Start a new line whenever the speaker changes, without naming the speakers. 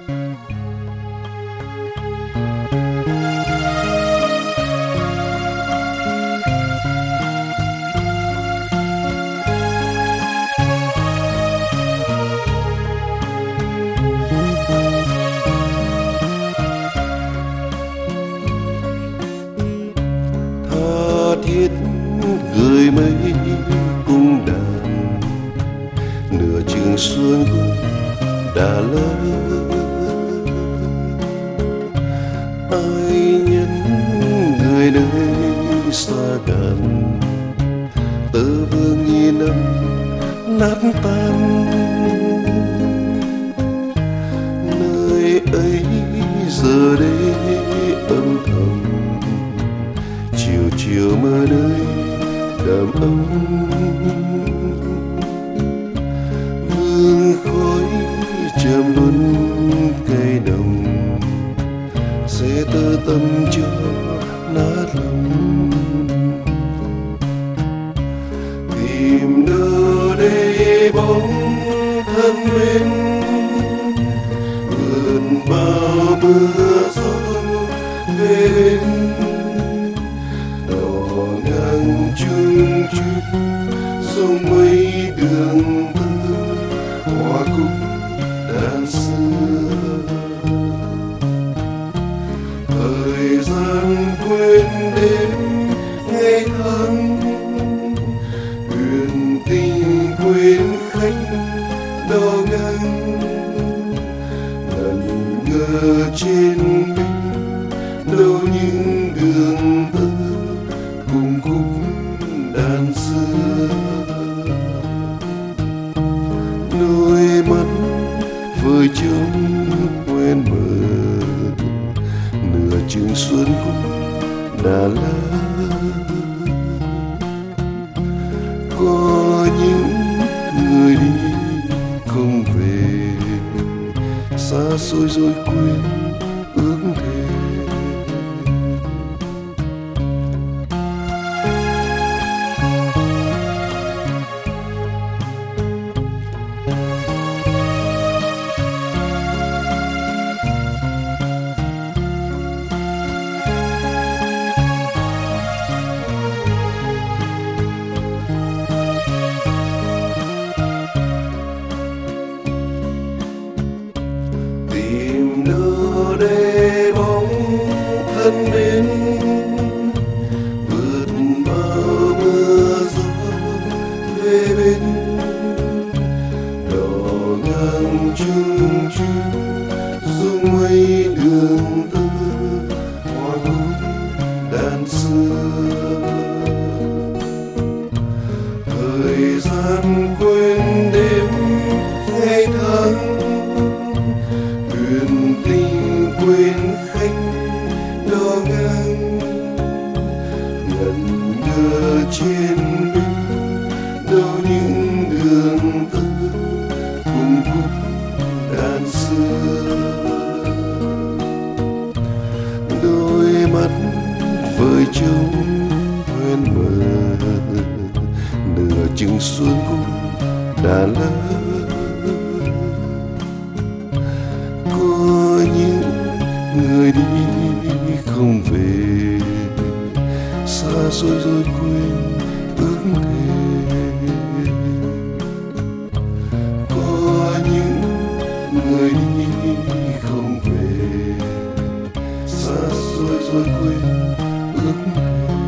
thiết gửi mấy cung đàn nửa chừng xuân đã lớn. Ai nhân người nơi xa gần tơ vương nghi năm nát tan, nơi ấy giờ đây âm thầm chiều chiều mơ nơi đầm ấm. Vương khói châm luân cây đồng sẽ tơ tâm cho nát lòng. Tìm đâu đây bóng thân bên vượt bao mưa gió về bên đò ngang chung chút sông mây đường thơ hoa cúc đàn xưa. Thời gian quên đêm ngày tháng, huyền tình quên khách đò ngang ngẩn ngơ trên bên đâu những đường thơ cùng khúc đàn xưa. Đôi mắt vơi trống quên mờ nửa chừng xuân cũng đã lỡ. Có những người đi không về, xa xôi rồi quên ước thề. Tìm đâu đây bóng thân bên vượt bao mưa gió về bên đò ngang chung chung dung mây đường tơ hoa cúc đàn xưa. Thời gian quên đêm ngày tháng, huyền tình quên khách đò ngang ngẩn ngơ trên bên đâu những đường tơ cùng khúc đàn xưa. Đôi mắt vơi trống quên mờ nửa chừng xuân cũng đã lỡ. Có những người đi không về, xa xôi rồi quên ước thề. Có những người đi không về, xa xôi rồi quên ước thề.